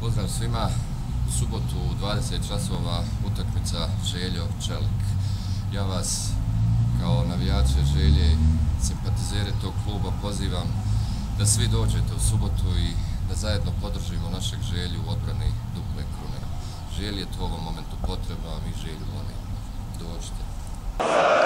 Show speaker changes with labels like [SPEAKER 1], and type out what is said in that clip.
[SPEAKER 1] Pozdrav svima, u subotu u 20 časova utakmica Željo-Čelik. Ja vas kao navijače Želje i simpatizere tog kluba pozivam da svi dođete u subotu i da zajedno podržimo našeg Želju u odbrani duple krune. Želji je to u ovom momentu potrebno, a mi Želju volimo. Dođite.